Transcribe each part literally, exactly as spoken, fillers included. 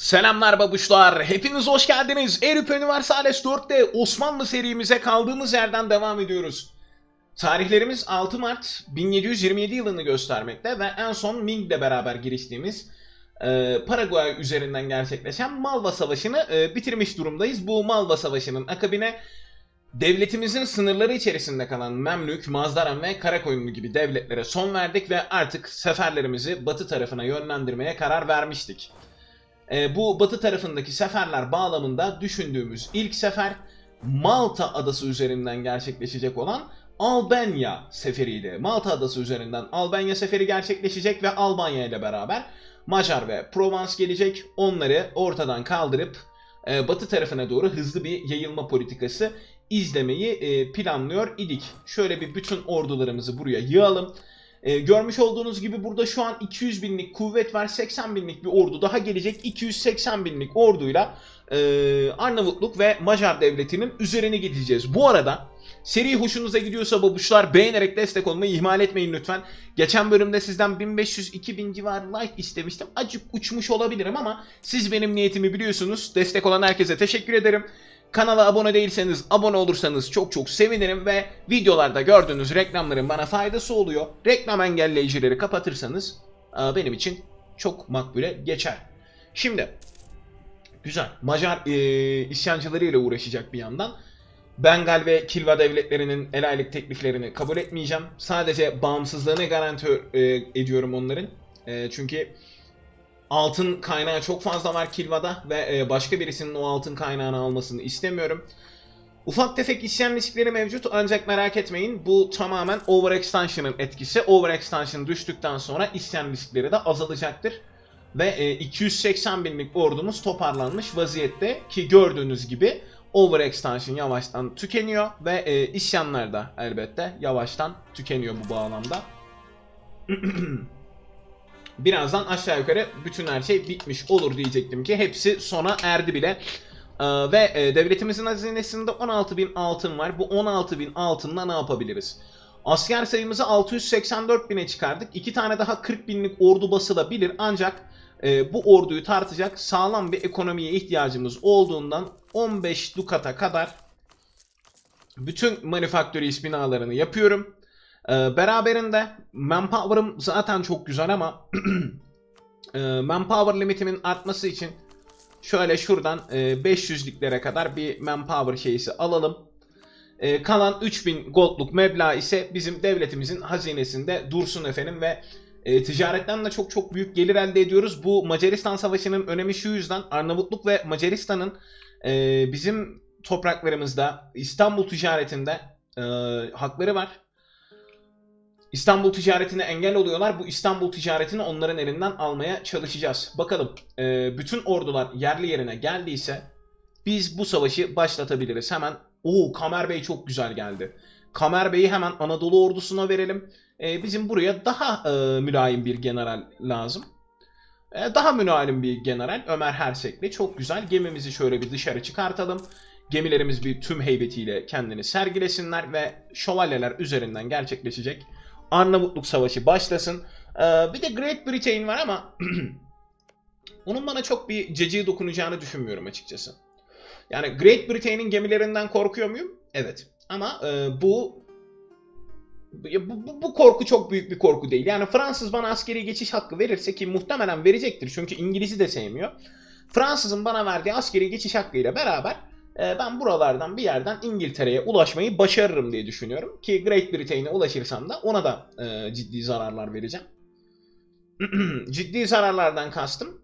Selamlar babuşlar, hepiniz hoş geldiniz. Europe Universalis dörtte Osmanlı serimize kaldığımız yerden devam ediyoruz. Tarihlerimiz altı Mart bin yedi yüz yirmi yedi yılını göstermekte ve en son Ming ile beraber giriştiğimiz e, Paraguay üzerinden gerçekleşen Malva Savaşı'nı e, bitirmiş durumdayız. Bu Malva Savaşı'nın akabine devletimizin sınırları içerisinde kalan Memlük, Mazdaran ve Karakoyunlu gibi devletlere son verdik ve artık seferlerimizi batı tarafına yönlendirmeye karar vermiştik. E, bu batı tarafındaki seferler bağlamında düşündüğümüz ilk sefer Malta adası üzerinden gerçekleşecek olan Albanya seferiydi. Malta adası üzerinden Albanya seferi gerçekleşecek ve Albanya ile beraber Macar ve Provence gelecek. Onları ortadan kaldırıp e, batı tarafına doğru hızlı bir yayılma politikası izlemeyi e, planlıyor idik. Şöyle bir bütün ordularımızı buraya yığalım. Ee, görmüş olduğunuz gibi burada şu an iki yüz binlik kuvvet var. seksen binlik bir ordu daha gelecek. iki yüz seksen binlik orduyla e, Arnavutluk ve Macar devletinin üzerine gideceğiz. Bu arada seri hoşunuza gidiyorsa babuşlar beğenerek destek olmayı ihmal etmeyin lütfen. Geçen bölümde sizden bin beş yüz iki bin civarı like istemiştim. Acık uçmuş olabilirim ama siz benim niyetimi biliyorsunuz. Destek olan herkese teşekkür ederim. Kanala abone değilseniz abone olursanız çok çok sevinirim ve videolarda gördüğünüz reklamların bana faydası oluyor. Reklam engelleyicileri kapatırsanız benim için çok makbule geçer. Şimdi güzel, Macar e, isyancılarıyla uğraşacak bir yandan. Bengal ve Kilva devletlerinin el aylık tekliflerini kabul etmeyeceğim. Sadece bağımsızlığını garanti e, ediyorum onların. E, çünkü altın kaynağı çok fazla var Kilva'da ve başka birisinin o altın kaynağını almasını istemiyorum. Ufak tefek isyan riskleri mevcut ancak merak etmeyin, bu tamamen overextension'ın etkisi. Overextension düştükten sonra isyan riskleri de azalacaktır. Ve iki yüz seksen binlik ordumuz toparlanmış vaziyette ki gördüğünüz gibi overextension yavaştan tükeniyor ve isyanlar da elbette yavaştan tükeniyor bu bağlamda. Birazdan aşağı yukarı bütün her şey bitmiş olur diyecektim ki hepsi sona erdi bile. Ee, ve e, devletimizin hazinesinde on altı bin altın var. Bu on altı bin altınla ne yapabiliriz? Asker sayımızı altı yüz seksen dört bine çıkardık. İki tane daha kırk binlik ordu basılabilir ancak e, bu orduyu tartacak sağlam bir ekonomiye ihtiyacımız olduğundan on beş dukata kadar bütün manufactories binalarını yapıyorum. Ee, beraberinde manpower'ım zaten çok güzel ama e, manpower limitimin artması için şöyle şuradan e, beş yüzlüklere kadar bir manpower şeysi alalım. E, kalan üç bin gold'luk meblağ ise bizim devletimizin hazinesinde dursun efendim ve e, ticaretten de çok çok büyük gelir elde ediyoruz. Bu Macaristan Savaşı'nın önemi şu yüzden: Arnavutluk ve Macaristan'ın e, bizim topraklarımızda İstanbul ticaretinde e, hakları var. İstanbul ticaretine engel oluyorlar. Bu İstanbul ticaretini onların elinden almaya çalışacağız. Bakalım e, bütün ordular yerli yerine geldiyse biz bu savaşı başlatabiliriz. Hemen ooo Kamer Bey çok güzel geldi. Kamer Bey'i hemen Anadolu ordusuna verelim. E, bizim buraya daha e, mülayim bir general lazım. E, daha mülayim bir general Ömer Hersekli. Çok güzel. Gemimizi şöyle bir dışarı çıkartalım. Gemilerimiz bir tüm heybetiyle kendini sergilesinler ve şövalyeler üzerinden gerçekleşecek Arnavutluk Savaşı başlasın. Ee, bir de Great Britain var ama onun bana çok bir cacığı dokunacağını düşünmüyorum açıkçası. Yani Great Britain'in gemilerinden korkuyor muyum? Evet. Ama e, bu, bu bu korku çok büyük bir korku değil. Yani Fransız bana askeri geçiş hakkı verirse, ki muhtemelen verecektir çünkü İngiliz'i de sevmiyor. Fransız'ın bana verdiği askeri geçiş hakkıyla beraber ben buralardan bir yerden İngiltere'ye ulaşmayı başarırım diye düşünüyorum. Ki Great Britain'e ulaşırsam da ona da e, ciddi zararlar vereceğim. Ciddi zararlardan kastım,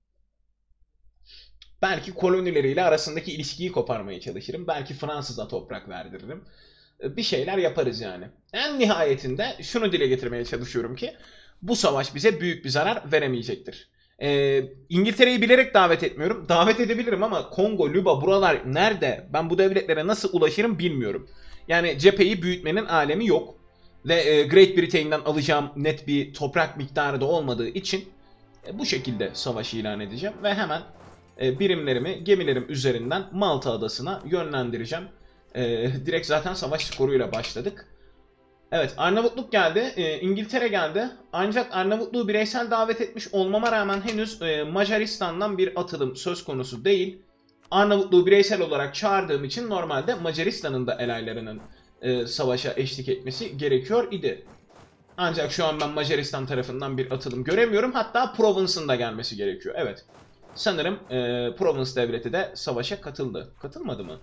belki kolonileriyle arasındaki ilişkiyi koparmaya çalışırım. Belki Fransız'a toprak verdiririm. Bir şeyler yaparız yani. En nihayetinde şunu dile getirmeye çalışıyorum ki bu savaş bize büyük bir zarar veremeyecektir. Ee, İngiltere'yi bilerek davet etmiyorum. Davet edebilirim ama Kongo, Lüba buralar nerede? Ben bu devletlere nasıl ulaşırım bilmiyorum. Yani cepheyi büyütmenin alemi yok. Ve e, Great Britain'den alacağım net bir toprak miktarı da olmadığı için e, bu şekilde savaşı ilan edeceğim. Ve hemen e, birimlerimi gemilerim üzerinden Malta adasına yönlendireceğim. E, direkt zaten savaş skoruyla başladık. Evet, Arnavutluk geldi, e, İngiltere geldi. Ancak Arnavutluğu bireysel davet etmiş olmama rağmen henüz e, Macaristan'dan bir atılım söz konusu değil. Arnavutluğu bireysel olarak çağırdığım için normalde Macaristan'ın da elaylarının e, savaşa eşlik etmesi gerekiyor idi. Ancak şu an ben Macaristan tarafından bir atılım göremiyorum. Hatta Provence'ın da gelmesi gerekiyor. Evet. Sanırım e, Provence devleti de savaşa katıldı. Katılmadı mı?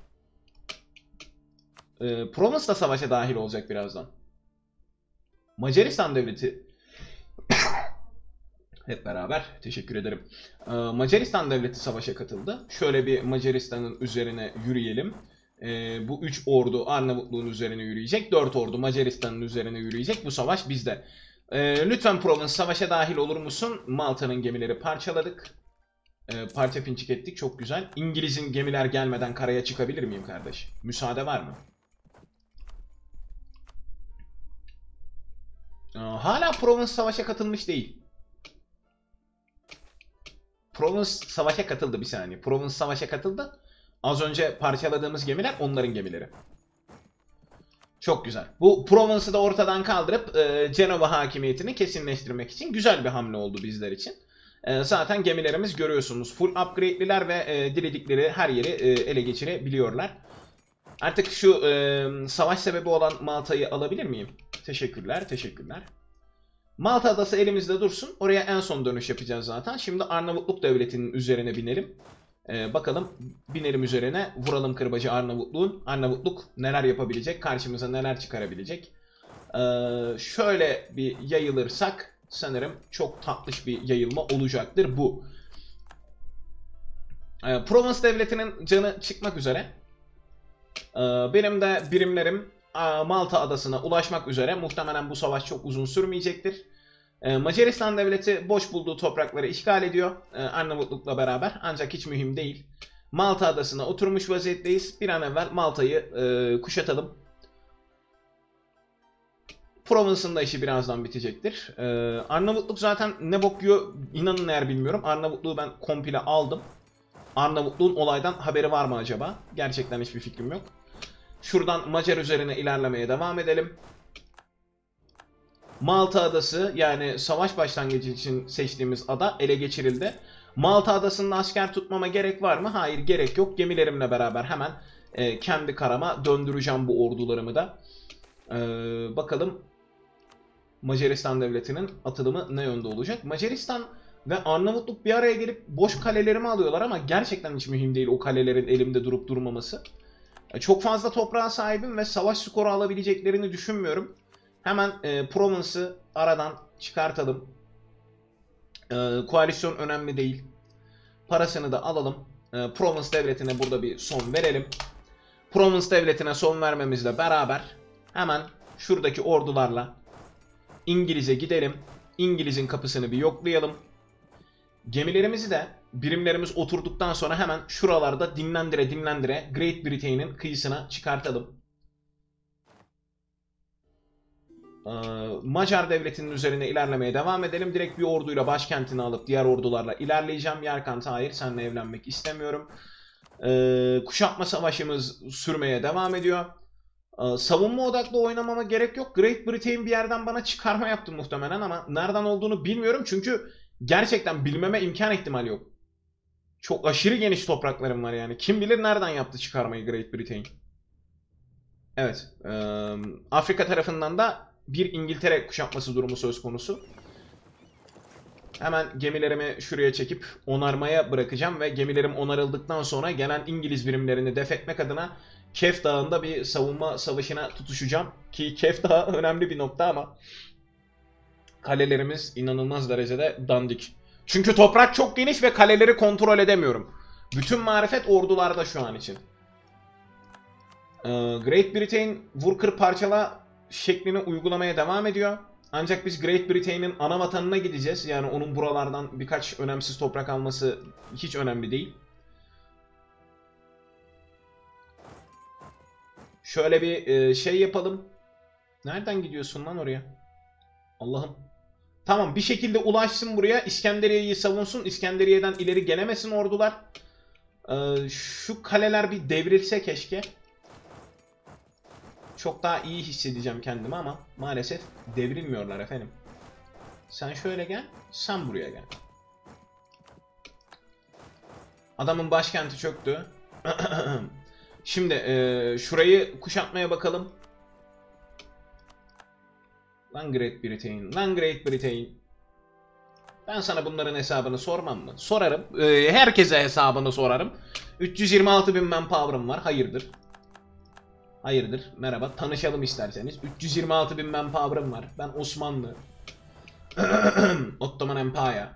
E, Provence da savaşa dahil olacak birazdan. Macaristan devleti hep beraber teşekkür ederim. Ee, Macaristan devleti savaşa katıldı. Şöyle bir Macaristan'ın üzerine yürüyelim. Ee, bu üç ordu Arnavutluğun üzerine yürüyecek. dört ordu Macaristan'ın üzerine yürüyecek. Bu savaş bizde. Ee, lütfen Provence savaşa dahil olur musun? Malta'nın gemileri parçaladık. Ee, parça pinçik ettik. Çok güzel. İngiliz'in gemiler gelmeden karaya çıkabilir miyim kardeş? Müsaade var mı? Ee, hala Provence savaşa katılmış değil. Provence savaşa katıldı bir saniye. Provence savaşa katıldı. Az önce parçaladığımız gemiler onların gemileri. Çok güzel. Bu Provence'ı da ortadan kaldırıp e, Cenova hakimiyetini kesinleştirmek için güzel bir hamle oldu bizler için. E, zaten gemilerimiz görüyorsunuz full upgrade'liler ve e, diledikleri her yeri e, ele geçirebiliyorlar. Artık şu e, savaş sebebi olan Malta'yı alabilir miyim? Teşekkürler, teşekkürler. Malta adası elimizde dursun. Oraya en son dönüş yapacağız zaten. Şimdi Arnavutluk devletinin üzerine binelim. Ee, bakalım binelim üzerine. Vuralım kırbacı Arnavutluğun. Arnavutluk neler yapabilecek? Karşımıza neler çıkarabilecek? Ee, şöyle bir yayılırsak sanırım çok tatlış bir yayılma olacaktır bu. Ee, Provence devletinin canı çıkmak üzere. Ee, benim de birimlerim Malta adasına ulaşmak üzere. Muhtemelen bu savaş çok uzun sürmeyecektir. Ee, Macaristan devleti boş bulduğu toprakları işgal ediyor ee, Arnavutluk'la beraber. Ancak hiç mühim değil. Malta adasına oturmuş vaziyetteyiz. Bir an evvel Malta'yı e, kuşatalım. Provence'ın da işi birazdan bitecektir. Ee, Arnavutluk zaten ne bok yiyor inanın eğer bilmiyorum. Arnavutluğu ben komple aldım. Arnavutluğun olaydan haberi var mı acaba? Gerçekten hiçbir fikrim yok. Şuradan Macar üzerine ilerlemeye devam edelim. Malta adası yani savaş başlangıcı için seçtiğimiz ada ele geçirildi. Malta adasında asker tutmama gerek var mı? Hayır, gerek yok. Gemilerimle beraber hemen e, kendi karama döndüreceğim bu ordularımı da. E, bakalım Macaristan devletinin atılımı ne yönde olacak? Macaristan ve Arnavutluk bir araya gelip boş kalelerimi alıyorlar ama gerçekten hiç mühim değil o kalelerin elimde durup durmaması. Çok fazla toprağa sahibim ve savaş skoru alabileceklerini düşünmüyorum. Hemen e, Provence'ı aradan çıkartalım. E, koalisyon önemli değil. Parasını da alalım. E, Provence devletine burada bir son verelim. Provence devletine son vermemizle beraber hemen şuradaki ordularla İngiliz'e gidelim. İngiliz'in kapısını bir yoklayalım. Gemilerimizi de birimlerimiz oturduktan sonra hemen şuralarda dinlendire dinlendire Great Britain'in kıyısına çıkartalım. Ee, Macar devletinin üzerine ilerlemeye devam edelim. Direkt bir orduyla başkentini alıp diğer ordularla ilerleyeceğim. Yerkant hayır seninle evlenmek istemiyorum. Ee, kuşatma savaşımız sürmeye devam ediyor. Ee, savunma odaklı oynamama gerek yok. Great Britain bir yerden bana çıkarma yaptı muhtemelen ama nereden olduğunu bilmiyorum. Çünkü gerçekten bilmeme imkan ihtimali yok. Çok aşırı geniş topraklarım var yani. Kim bilir nereden yaptı çıkarmayı Great Britain. Evet. E, Afrika tarafından da bir İngiltere kuşatması durumu söz konusu. Hemen gemilerimi şuraya çekip onarmaya bırakacağım ve gemilerim onarıldıktan sonra gelen İngiliz birimlerini def etmek adına Kef Dağı'nda bir savunma savaşına tutuşacağım. Ki Kef Dağı önemli bir nokta ama kalelerimiz inanılmaz derecede dandik. Çünkü toprak çok geniş ve kaleleri kontrol edemiyorum. Bütün marifet ordularda şu an için. Ee, Great Britain vur kır parçala şeklini uygulamaya devam ediyor. Ancak biz Great Britain'in ana vatanına gideceğiz. Yani onun buralardan birkaç önemsiz toprak alması hiç önemli değil. Şöyle bir e, şey yapalım. Nereden gidiyorsun lan oraya? Allah'ım. Tamam bir şekilde ulaşsın buraya. İskenderiye'yi savunsun. İskenderiye'den ileri gelemesin ordular. Ee, şu kaleler bir devrilse keşke. çok daha iyi hissedeceğim kendimi ama maalesef devrilmiyorlar efendim. Sen şöyle gel, sen buraya gel. Adamın başkenti çöktü. Şimdi e, şurayı kuşatmaya bakalım. Lan Great Britain, lan Great Britain. Ben sana bunların hesabını sormam mı? Sorarım. E, herkese hesabını sorarım. üç yüz yirmi altı bin manpower'ım var. Hayırdır? Hayırdır? Merhaba. Tanışalım isterseniz. üç yüz yirmi altı bin manpower'ım var. Ben Osmanlı. Ottoman Empire.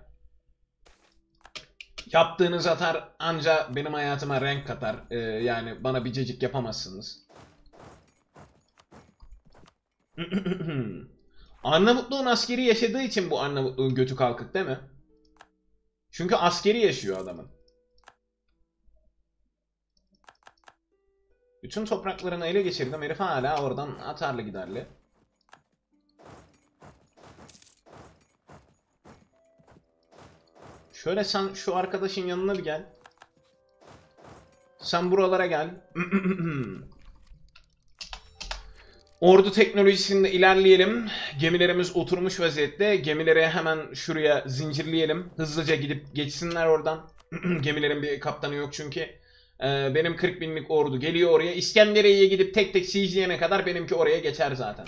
Yaptığınız atar anca benim hayatıma renk katar. Ee, yani bana bir cecik yapamazsınız. Arnavutluğun askeri yaşadığı için bu Arnavutluğun götü kalkık değil mi? Çünkü askeri yaşıyor adamın. Bütün topraklarını ele geçirdim. Herif hala oradan atarlı giderli. Şöyle sen şu arkadaşın yanına bir gel. Sen buralara gel. Ordu teknolojisinde ilerleyelim. Gemilerimiz oturmuş vaziyette. Gemileri hemen şuraya zincirleyelim. Hızlıca gidip geçsinler oradan. Gemilerin bir kaptanı yok çünkü. Ee, benim kırk binlik ordu geliyor oraya. İskenderiye'ye gidip tek tek siege'leyene kadar benimki oraya geçer zaten.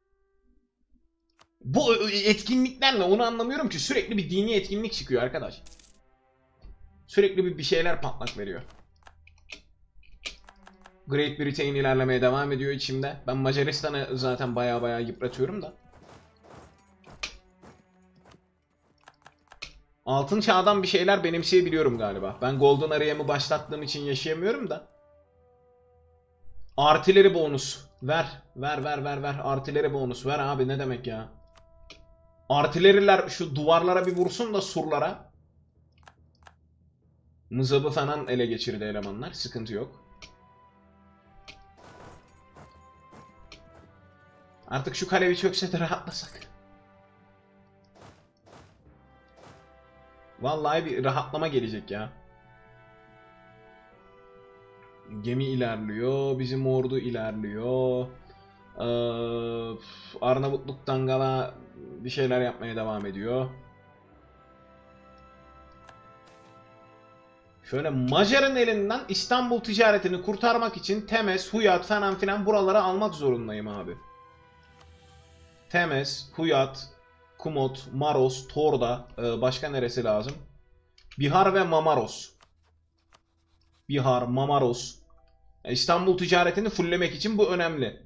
Bu etkinlikler ne? Onu anlamıyorum ki. Sürekli bir dini etkinlik çıkıyor arkadaş. Sürekli bir bir şeyler patlak veriyor. Great Britain ilerlemeye devam ediyor içimde. Ben Macaristan'ı zaten baya baya yıpratıyorum da. Altın çağdan bir şeyler benimseyebiliyorum galiba. Ben Golden Araya'mı başlattığım için yaşayamıyorum da. Artileri bonus. Ver. Ver ver ver ver. Artileri bonus. Ver abi ne demek ya. Artileriler şu duvarlara bir vursun da surlara. Mızabı falan ele geçirdi elemanlar. Sıkıntı yok. Artık şu kale bir çökse de rahatlasak. Vallahi bir rahatlama gelecek ya. Gemi ilerliyor. Bizim ordu ilerliyor. Ee, Arnavutluk Dangala bir şeyler yapmaya devam ediyor. Şöyle Macar'ın elinden İstanbul ticaretini kurtarmak için Temes, Huyat falan filan buraları almak zorundayım abi. Temes, Huyat, Kumot, Maros, Torda, ee, başka neresi lazım? Bihar ve Mamaros. Bihar, Mamaros. İstanbul ticaretini fulllemek için bu önemli.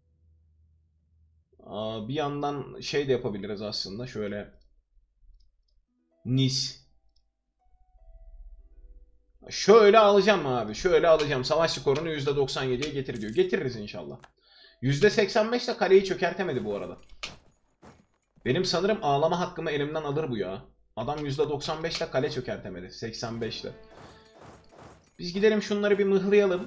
Aa, bir yandan şey de yapabiliriz aslında. Şöyle Nice. Şöyle alacağım abi. Şöyle alacağım. Savaş skorunu yüzde doksan yediye getir diyor. Getiririz inşallah. yüzde seksen beş de kaleyi çökertemedi bu arada. Benim sanırım ağlama hakkımı elimden alır bu ya. Adam yüzde doksan beş ile kale çökertemedi. seksen beş ile. Biz gidelim şunları bir mıhlayalım.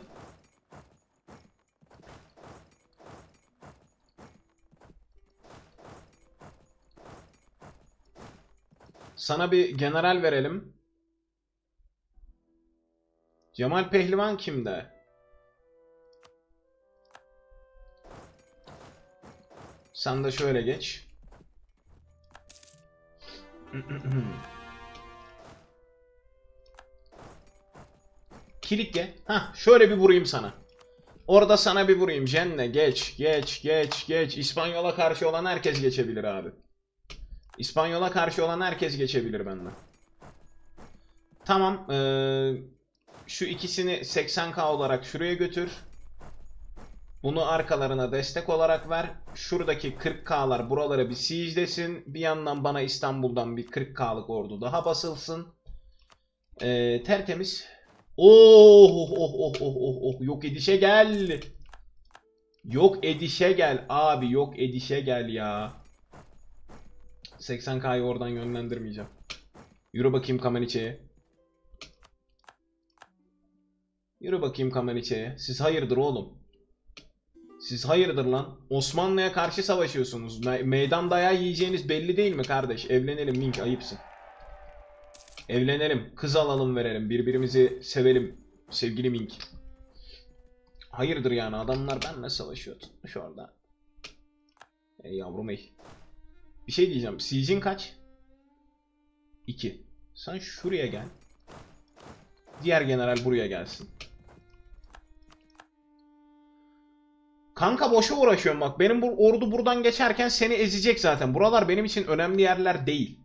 Sana bir general verelim. Cemal Pehlivan kimde? Sen de şöyle geç. Kilitke. Hah, şöyle bir vurayım sana. Orada sana bir vurayım. Jenne geç, geç, geç, geç. İspanyol'a karşı olan herkes geçebilir abi. İspanyol'a karşı olan herkes geçebilir benden. Tamam. Ee, şu ikisini seksen K olarak şuraya götür. Bunu arkalarına destek olarak ver. Şuradaki kırk K'lar buralara bir siege'lesin. Bir yandan bana İstanbul'dan bir kırk K'lık ordu daha basılsın. Ee, tertemiz. Oh oh oh oh oh oh oh. Yok edişe gel. Yok edişe gel abi. Yok edişe gel ya. seksen K'yı oradan yönlendirmeyeceğim. Yürü bakayım Kameniçe'ye. Yürü bakayım Kameniçe'ye. Siz hayırdır oğlum? Siz hayırdır lan? Osmanlı'ya karşı savaşıyorsunuz. Me meydan dayağı yiyeceğiniz belli değil mi kardeş? Evlenelim Mink, ayıpsın. Evlenelim. Kız alalım verelim. Birbirimizi sevelim. Sevgili Mink. Hayırdır yani, adamlar benimle savaşıyor. Tutmuş orada. Ey yavrum ey. Bir şey diyeceğim. Siege'in kaç? iki. Sen şuraya gel. Diğer general buraya gelsin. Kanka boşa uğraşıyorum bak. Benim bu ordu buradan geçerken seni ezecek zaten. Buralar benim için önemli yerler değil.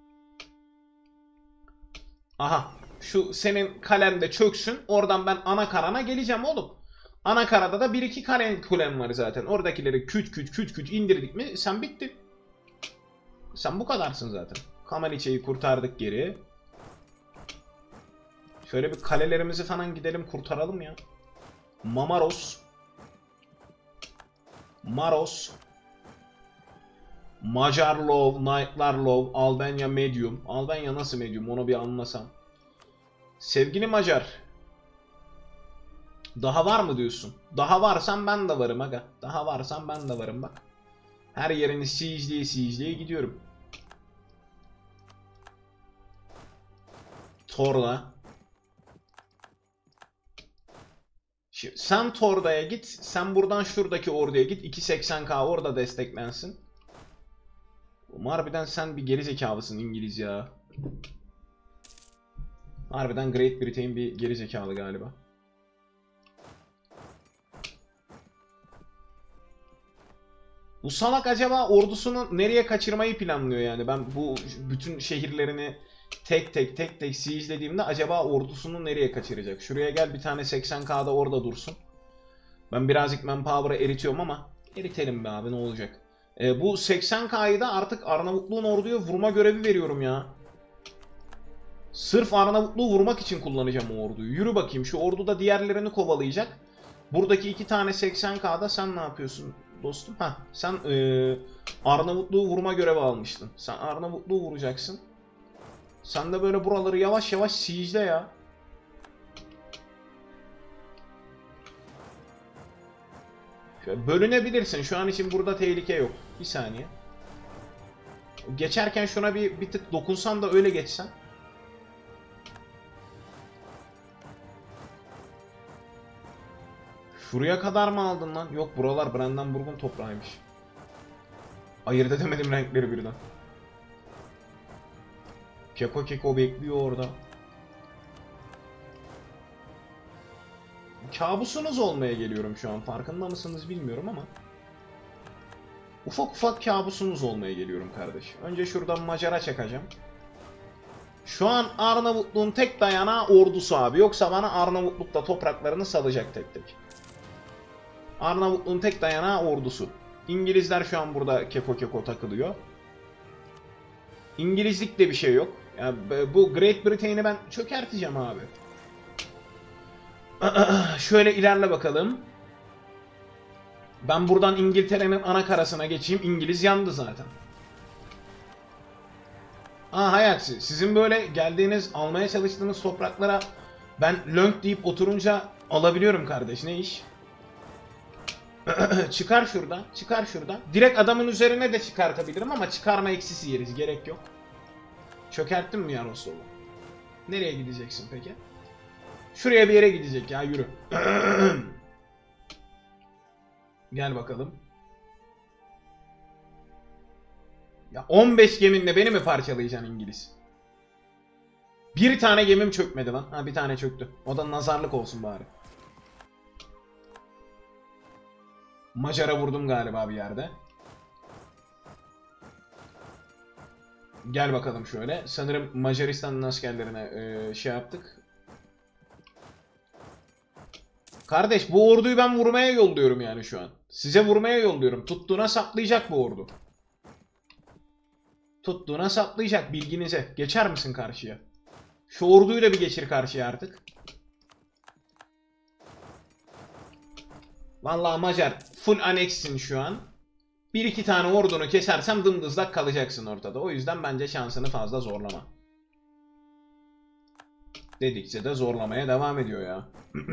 Aha. Şu senin kalen de çöksün. Oradan ben ana karana geleceğim oğlum. Ana karada da bir iki kalen kulem var zaten. Oradakileri küt küt küt küt indirdik mi sen bittin. Sen bu kadarsın zaten. Kamaniçe'yi kurtardık geri. Şöyle bir kalelerimizi falan gidelim kurtaralım ya. Mamaros. Maros. Macar Low, Knightlar Low, Albanya Medium. Albanya nasıl Medium onu bir anlasam. Sevgili Macar. Daha var mı diyorsun? Daha varsan ben de varım aga. Daha varsan ben de varım bak. Her yerini siege'liye siege'liye gidiyorum. Torla. Şimdi sen Torda'ya git. Sen buradan şuradaki orduya git. iki seksen K orada desteklensin. Harbiden sen bir gerizekalısın İngiliz ya. Harbiden Great Britain bir gerizekalı galiba. Bu salak acaba ordusunu nereye kaçırmayı planlıyor yani? Ben bu bütün şehirlerini tek tek tek tek siege'lediğimde acaba ordusunu nereye kaçıracak? Şuraya gel bir tane seksen K'da orada dursun. Ben birazcık manpower'ı eritiyorum ama eritelim be abi ne olacak? E, bu seksen K'yı da artık Arnavutluğun orduya vurma görevi veriyorum ya. Sırf Arnavutluğu vurmak için kullanacağım o orduyu. Yürü bakayım şu ordu da diğerlerini kovalayacak. Buradaki iki tane seksen K'da sen ne yapıyorsun dostum? Hah, sen e, Arnavutluğu vurma görevi almıştın. Sen Arnavutluğu vuracaksın. Sen de böyle buraları yavaş yavaş siege'le ya. Şöyle bölünebilirsin. Şu an için burada tehlike yok. Bir saniye. Geçerken şuna bir, bir tık dokunsan da öyle geçsen. Şuraya kadar mı aldın lan? Yok buralar Brandenburg'un toprağıymış. Ayırt edemedim renkleri birden. Keko keko bekliyor orada. Kabusunuz olmaya geliyorum şu an. Farkında mısınız bilmiyorum ama. Ufak ufak kabusunuz olmaya geliyorum kardeş. Önce şuradan Macar'a çakacağım. Şu an Arnavutluğun tek dayanağı ordusu abi. Yoksa bana Arnavutluk'ta topraklarını salacak tek tek. Arnavutluğun tek dayanağı ordusu. İngilizler şu an burada keko keko takılıyor. İngilizlikte bir şey yok. Yani bu Great Britain'i ben çökerteceğim abi. Şöyle ilerle bakalım. Ben buradan İngiltere'nin ana karasına geçeyim. İngiliz yandı zaten. Aa Hayaksi, sizin böyle geldiğiniz, almaya çalıştığınız topraklara ben lönk deyip oturunca alabiliyorum kardeş. Ne iş? Çıkar şuradan, çıkar şuradan. Direkt adamın üzerine de çıkartabilirim ama çıkarma eksisi yeriz, gerek yok. Çökerttin mi Yaroslav'ı? Nereye gideceksin peki? Şuraya bir yere gidecek ya, yürü. Gel bakalım. Ya on beş geminle beni mi parçalayacaksın İngiliz? Bir tane gemim çökmedi lan. Ha bir tane çöktü. O da nazarlık olsun bari. Macar'a vurdum galiba bir yerde. Gel bakalım şöyle. Sanırım Macaristan'ın askerlerine e, şey yaptık. Kardeş bu orduyu ben vurmaya yolluyorum yani şu an. Size vurmaya yolluyorum. Tuttuğuna saplayacak bu ordu. Tuttuğuna saplayacak bilginize. Geçer misin karşıya? Şu orduyu da bir geçir karşıya artık. Vallahi Macar full aneksin şu an. Bir iki tane ordunu kesersem dımdızlak kalacaksın ortada. O yüzden bence şansını fazla zorlama. Dedikçe de zorlamaya devam ediyor ya.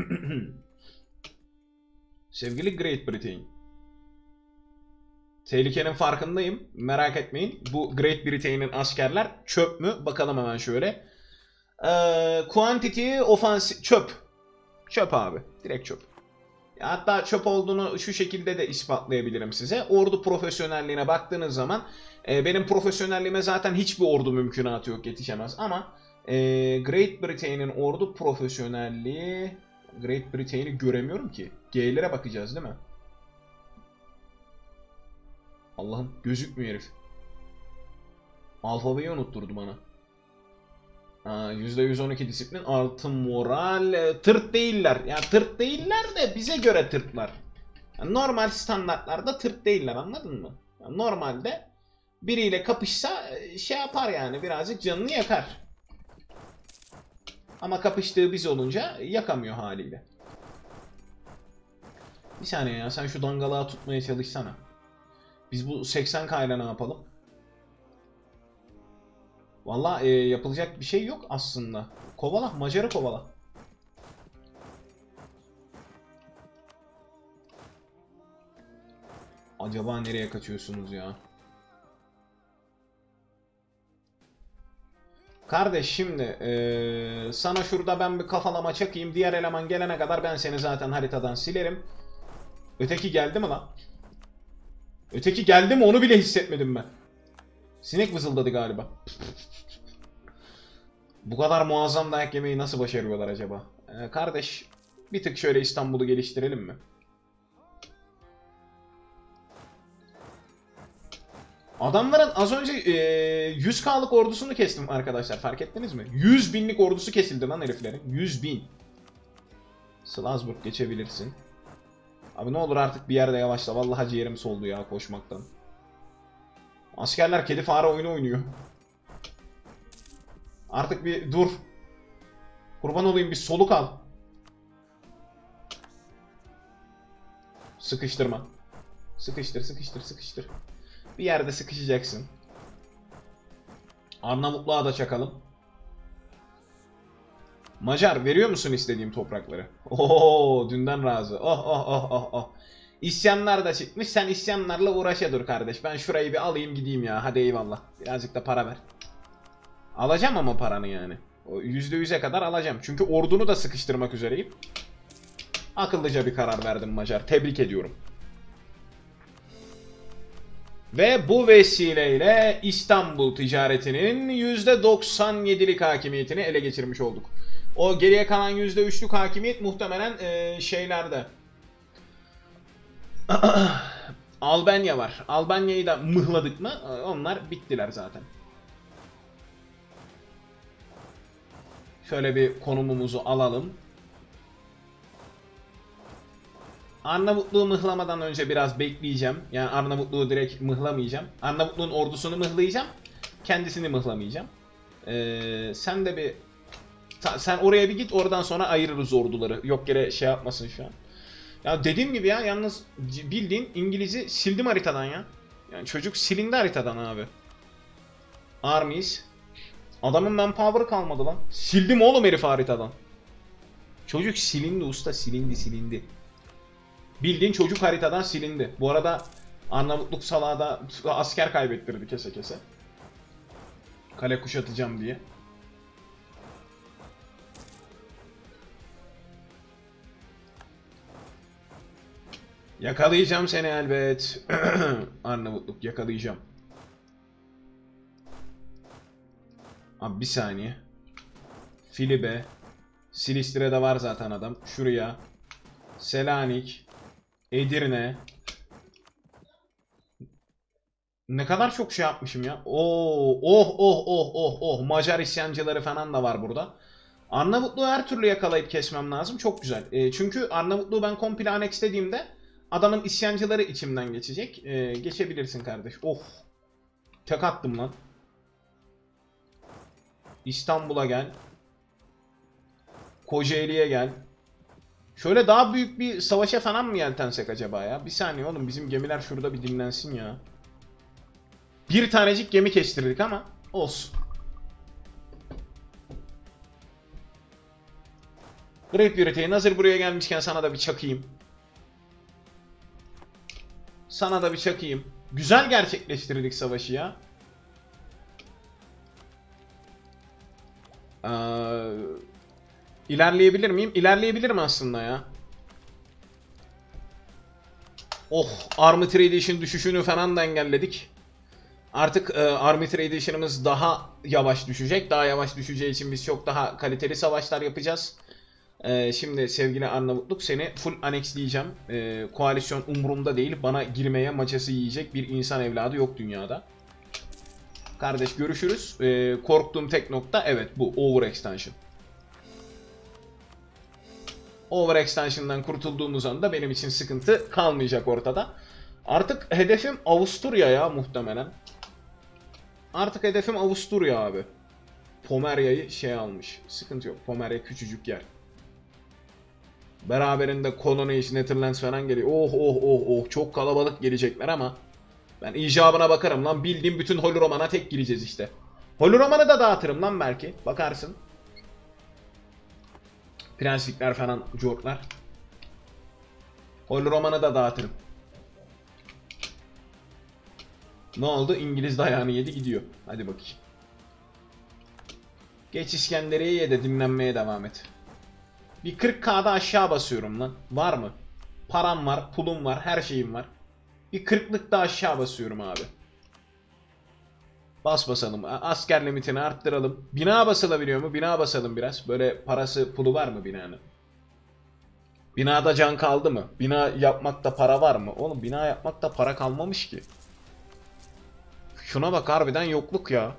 Sevgili Great Britain. Tehlikenin farkındayım. Merak etmeyin. Bu Great Britain'in askerler çöp mü? Bakalım hemen şöyle. Ee, quantity offensive çöp. Çöp abi. Direkt çöp. Hatta çöp olduğunu şu şekilde de ispatlayabilirim size. Ordu profesyonelliğine baktığınız zaman e, benim profesyonelliğime zaten hiçbir ordu mümkünatı yok, yetişemez. Ama e, Great Britain'in ordu profesyonelliği... Great Britain'i göremiyorum ki. G'lere bakacağız değil mi? Allah'ım gözükmüyor herif. Alfabeyi unutturdu bana. yüzde yüz on iki disiplin artı moral. E, tırt değiller. Yani tırt değiller de bize göre tırtlar. Yani normal standartlarda tırt değiller, anladın mı? Yani normalde biriyle kapışsa şey yapar yani, birazcık canını yakar. Ama kapıştığı biz olunca yakamıyor haliyle. Bir saniye ya, sen şu dangalığa tutmaya çalışsana. Biz bu seksen K ile ne yapalım? Valla e, yapılacak bir şey yok aslında. Kovala, Macar'ı kovala. Acaba nereye kaçıyorsunuz ya? Kardeş şimdi e, sana şurada ben bir kafalama çakayım. Diğer eleman gelene kadar ben seni zaten haritadan silerim. Öteki geldi mi lan? Öteki geldi mi onu bile hissetmedim ben. Sinek vızıldadı galiba. Bu kadar muazzam dayak yemeyi nasıl başarıyorlar acaba? Ee, kardeş bir tık şöyle İstanbul'u geliştirelim mi? Adamların az önce e, yüz K'lık ordusunu kestim arkadaşlar, fark ettiniz mi? yüz binlik ordusu kesildi lan heriflerin. yüz bin. Salzburg geçebilirsin. Abi ne olur artık bir yerde yavaşla. Vallahi ciğerim soldu ya koşmaktan. Askerler kedi fare oyunu oynuyor. Artık bir dur. Kurban olayım, bir soluk al. Sıkıştırma. Sıkıştır, sıkıştır, sıkıştır. Bir yerde sıkışacaksın. Arnavutluğa da çakalım. Macar, veriyor musun istediğim toprakları? Oo, dünden razı. Oh oh oh oh oh. İsyanlar da çıkmış. Sen isyanlarla uğraşa dur kardeş. Ben şurayı bir alayım gideyim ya. Hadi eyvallah. Birazcık da para ver. Alacağım ama paranı yani. O yüzde yüze kadar alacağım. Çünkü ordunu da sıkıştırmak üzereyim. Akıllıca bir karar verdim Macar. Tebrik ediyorum. Ve bu vesileyle İstanbul ticaretinin yüzde doksan yedilik hakimiyetini ele geçirmiş olduk. O geriye kalan yüzde üçlük hakimiyet muhtemelen ee, şeylerde. Albanya var. Albanya'yı da mıhladık mı onlar bittiler zaten. Şöyle bir konumumuzu alalım. Arnavutluğu mıhlamadan önce biraz bekleyeceğim. Yani Arnavutluğu direkt mıhlamayacağım. Arnavutluğun ordusunu mıhlayacağım. Kendisini mıhlamayacağım. Ee, sen de bir... Sen oraya bir git, oradan sonra ayırırız orduları. Yok yere şey yapmasın şu an. Ya dediğim gibi ya, yalnız bildiğin İngiliz'i sildim haritadan ya. Yani çocuk silindi haritadan abi. Armies. Adamın manpower kalmadı lan. Sildim oğlum herif haritadan. Çocuk silindi usta, silindi silindi. Bildiğin çocuk haritadan silindi. Bu arada Arnavutluk salada asker kaybettirdi kese kese. Kale kuşatacağım diye. Yakalayacağım seni elbet. Arnavutluk yakalayacağım. Abi bir saniye. Filibe. Silistre'de var zaten adam. Şuraya. Selanik. Edirne. Ne kadar çok şey yapmışım ya. Oo, oh oh oh oh oh. Macar isyancıları falan da var burada. Arnavutluğu her türlü yakalayıp kesmem lazım. Çok güzel. E, çünkü Arnavutluğu ben komple annexlediğimde adamın isyancıları içimden geçecek. E, geçebilirsin kardeş. Oh. Tek attım lan. İstanbul'a gel. Kocaeli'ye gel. Şöyle daha büyük bir savaşa falan mı yeltensek acaba ya? Bir saniye oğlum, bizim gemiler şurada bir dinlensin ya. Bir tanecik gemi kestirdik ama olsun. Great Britain hazır buraya gelmişken sana da bir çakayım. Sana da bir çakayım. Güzel gerçekleştirdik savaşı ya. Ee, ilerleyebilir miyim? İlerleyebilirim aslında ya. Oh, Army Tradition düşüşünü falan da engelledik. Artık e, Army Tradition'ımız daha yavaş düşecek. Daha yavaş düşeceği için biz çok daha kaliteli savaşlar yapacağız. E, şimdi sevgili Arnavutluk, seni full annexleyeceğim. E, koalisyon umurumda değil. Bana girmeye maçası yiyecek bir insan evladı yok dünyada. Kardeş görüşürüz. E, korktuğum tek nokta evet bu overextension. Overextension'dan kurtulduğumuz anda benim için sıkıntı kalmayacak ortada. Artık hedefim Avusturya ya muhtemelen. Artık hedefim Avusturya abi. Pomerya'yı şey almış. Sıkıntı yok. Pomerya küçücük yer. Beraberinde Colonies, Netherlands falan geliyor. Oh oh oh oh. Çok kalabalık gelecekler ama ben icabına bakarım lan. Bildiğim bütün Holy Roman'a tek gireceğiz işte. Holy Roman'ı da dağıtırım lan belki. Bakarsın. Prenslikler falan, Jortlar. Holy Roman'ı da dağıtırım. Ne oldu? İngiliz dayağını yedi gidiyor. Hadi bakayım. Geç İskenderiye'ye de dinlenmeye devam et. Bir kırk K'da aşağı basıyorum lan. Var mı? Param var, pulum var, her şeyim var. Bir kırklık da aşağı basıyorum abi. Bas basalım. Asker limitini arttıralım. Bina basılabiliyor mu? Bina basalım biraz. Böyle parası, pulu var mı binanın? Binada can kaldı mı? Bina yapmakta para var mı? Oğlum bina yapmakta para kalmamış ki. Şuna bak, harbiden yokluk ya.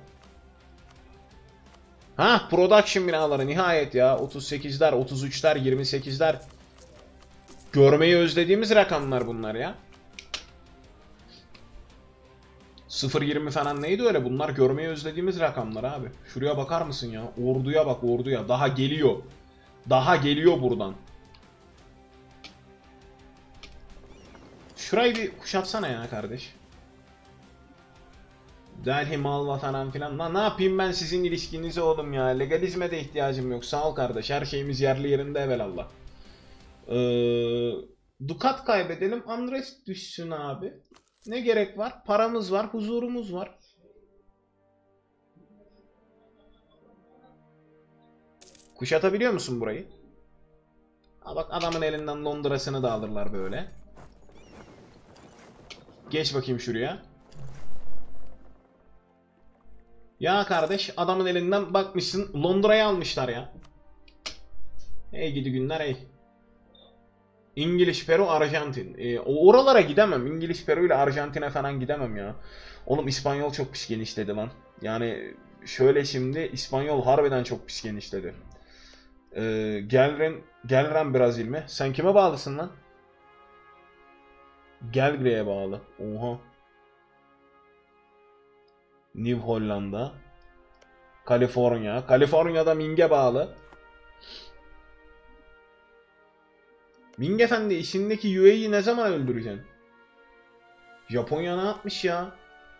Ha, production binaları nihayet ya. otuz sekizler, otuz üçler, yirmi sekizler. Görmeyi özlediğimiz rakamlar bunlar ya. sıfır yirmi falan neydi öyle? Bunlar görmeyi özlediğimiz rakamlar abi. Şuraya bakar mısın ya? Orduya bak, orduya. Daha geliyor. Daha geliyor buradan. Şurayı bir kuşatsana ya kardeş. Delhi, Malva falan filan. Lan ne yapayım ben sizin ilişkinize oğlum ya. Legalizme de ihtiyacım yok. Sağ ol kardeş. Her şeyimiz yerli yerinde evelallah. Ee, Dukat kaybedelim. Andres düşsün abi. Ne gerek var? Paramız var. Huzurumuz var. Kuşatabiliyor musun burayı? Ha bak, adamın elinden Londra'sını da alırlar böyle. Geç bakayım şuraya. Ya kardeş, adamın elinden bakmışsın Londra'yı almışlar ya. Ey gidi günler ey. İngiliz, Peru, Arjantin. Ee, oralara gidemem. İngiliz, Peru ile Arjantin'e falan gidemem ya. Oğlum İspanyol çok pis genişledi lan. Yani şöyle şimdi İspanyol harbiden çok pis genişledi. Ee, Gelren, Gelren Brazil mi? Sen kime bağlısın lan? Gelgre'ye bağlı. Oha. New Hollanda. Kaliforniya. Kaliforniya'da Ming'e bağlı. Ming Efendi, işindeki U A'yı ne zaman öldüreceksin? Japonya ne yapmış ya?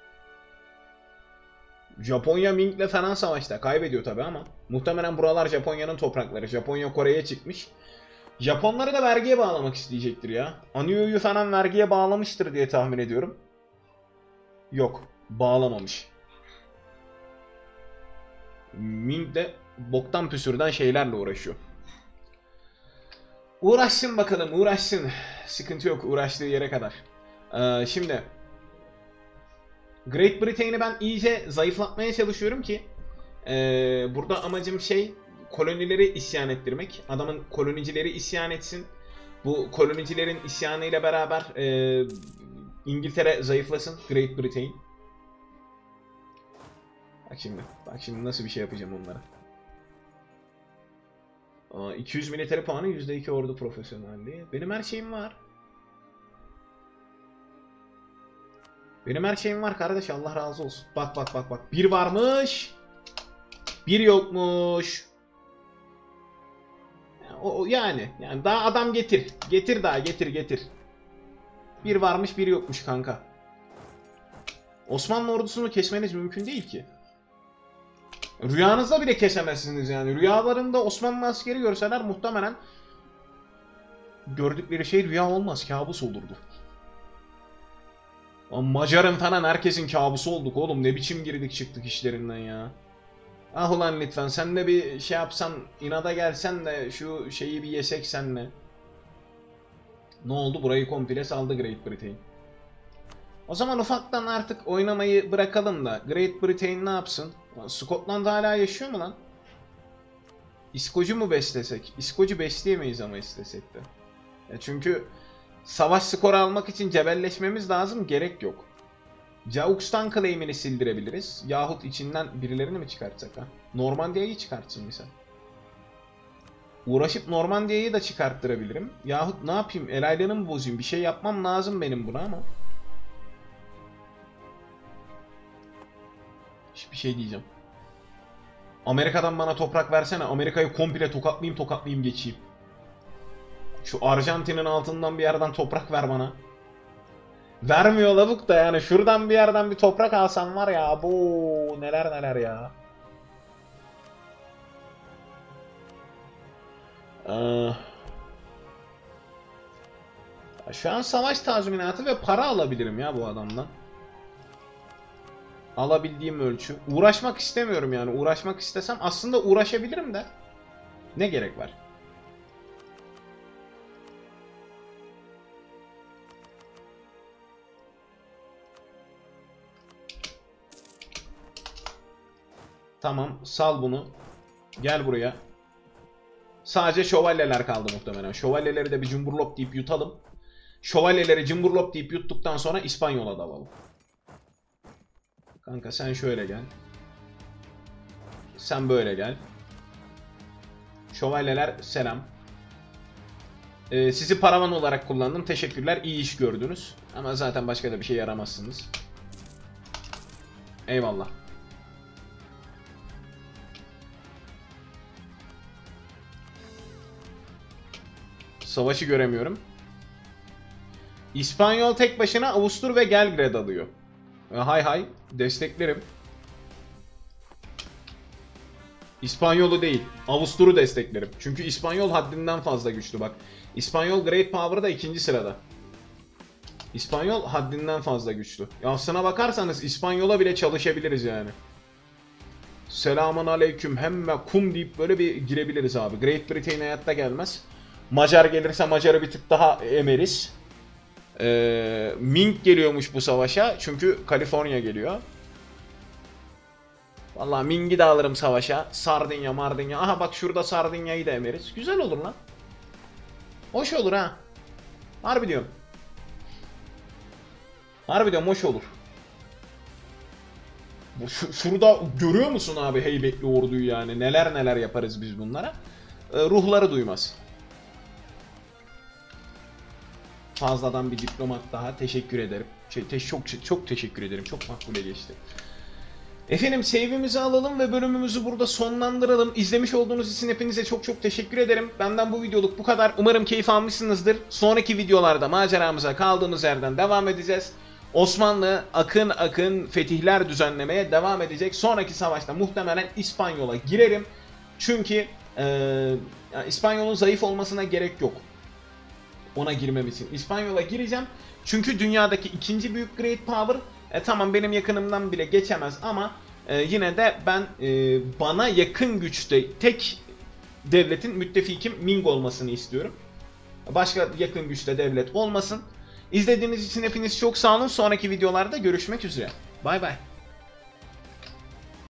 Japonya Ming'le falan savaşta. Kaybediyor tabi ama. Muhtemelen buralar Japonya'nın toprakları. Japonya Kore'ye çıkmış. Japonları da vergiye bağlamak isteyecektir ya. Anyu'yu falan vergiye bağlamıştır diye tahmin ediyorum. Yok. Bağlamamış. Ming de boktan püsürden şeylerle uğraşıyor. Uğraşsın bakalım, uğraşsın. Sıkıntı yok, uğraştığı yere kadar. Ee, şimdi Great Britain'i ben iyice zayıflatmaya çalışıyorum ki ee, burada amacım şey, kolonileri isyan ettirmek. Adamın kolonicileri isyan etsin. Bu kolonicilerin isyanıyla beraber ee, İngiltere zayıflasın, Great Britain. Bak şimdi, bak şimdi nasıl bir şey yapacağım onlara. Aa, iki yüz military puanı, yüzde iki ordu profesyonelliği. Benim her şeyim var. Benim her şeyim var kardeş, Allah razı olsun. Bak bak bak bak. Bir varmış. Bir yokmuş. O, yani yani daha adam getir. Getir daha, getir getir. Bir varmış, bir yokmuş kanka. Osmanlı ordusunu kesmeniz mümkün değil ki. Rüyanızda bile kesemezsiniz yani. Rüyalarında Osmanlı askeri görseler muhtemelen gördükleri şey rüya olmaz, kabus olurdu. Macar'ın falan herkesin kabusu olduk oğlum. Ne biçim girdik çıktık işlerinden ya. Ah ulan lütfen sen de bir şey yapsan, inada gelsen de şu şeyi bir yesek senle. Ne oldu? Burayı komple saldı Great Britain. O zaman ufaktan artık oynamayı bırakalım da Great Britain ne yapsın? Scotland hala yaşıyor mu lan? İskoç'u mu beslesek? İskoç'u besleyemeyiz ama istesek de. Ya çünkü savaş skoru almak için cebelleşmemiz lazım, gerek yok. Jaux'tan claim'ini sildirebiliriz. Yahut içinden birilerini mi çıkartsak ha? Normandiya'yı çıkartsın misal. Uğraşıp Normandiya'yı da çıkarttırabilirim. Yahut ne yapayım? El aylığını mı bozayım? Bir şey yapmam lazım benim buna ama. Hiçbir şey diyeceğim. Amerika'dan bana toprak versene. Amerika'yı komple tokatlayayım tokatlayayım geçeyim. Şu Arjantin'in altından bir yerden toprak ver bana. Vermiyor lavuk da yani. Şuradan bir yerden bir toprak alsam var ya. Bu neler neler ya. Ee, şu an savaş tazminatı ve para alabilirim ya bu adamdan. Alabildiğim ölçü. Uğraşmak istemiyorum yani. Uğraşmak istesem aslında uğraşabilirim de. Ne gerek var? Tamam, sal bunu. Gel buraya. Sadece şövalyeler kaldı muhtemelen. Şövalyeleri de bir cumburlop deyip yutalım. Şövalyeleri cumburlop deyip yuttuktan sonra İspanyol'a dalalım. Kanka sen şöyle gel. Sen böyle gel. Şövalyeler selam. Ee, sizi paravan olarak kullandım. Teşekkürler. İyi iş gördünüz. Ama zaten başka da bir şey yaramazsınız. Eyvallah. Savaşı göremiyorum. İspanyol tek başına Avustur ve Belgrad alıyor. Hay hay. Desteklerim. İspanyol'u değil. Avustur'u desteklerim. Çünkü İspanyol haddinden fazla güçlü bak. İspanyol Great Power'da ikinci sırada. İspanyol haddinden fazla güçlü. Ya aslına bakarsanız İspanyol'a bile çalışabiliriz yani. Selamun aleyküm hemme kum deyip böyle bir girebiliriz abi. Great Britain hayatta gelmez. Macar gelirse Macar'ı bir tık daha emeriz. Ee, Ming geliyormuş bu savaşa. Çünkü Kaliforniya geliyor. Vallahi Ming'i de alırım savaşa. Sardinya, Mardinya. Aha bak şurada Sardinya'yı da emeriz. Güzel olur lan. Hoş olur ha. Harbi diyorum. Harbi diyorum hoş olur. Ş şurada görüyor musun abi heybetli orduyu yani. Neler neler yaparız biz bunlara. Ee, ruhları duymaz. Fazladan bir diplomat daha teşekkür ederim. Şey, te çok çok teşekkür ederim. Çok makbule geçti. Efendim save'imizi alalım ve bölümümüzü burada sonlandıralım. İzlemiş olduğunuz için hepinize çok çok teşekkür ederim. Benden bu videoluk bu kadar. Umarım keyif almışsınızdır. Sonraki videolarda maceramıza kaldığımız yerden devam edeceğiz. Osmanlı akın akın fetihler düzenlemeye devam edecek. Sonraki savaşta muhtemelen İspanyol'a girerim. Çünkü e, yani İspanyol'un zayıf olmasına gerek yok. Ona girmem için. İspanyol'a gireceğim. Çünkü dünyadaki ikinci büyük Great Power. E, tamam benim yakınımdan bile geçemez ama e, yine de ben e, bana yakın güçte tek devletin müttefikim Ming olmasını istiyorum. Başka yakın güçte devlet olmasın. İzlediğiniz için hepiniz çok sağ olun. Sonraki videolarda görüşmek üzere. Bay bay.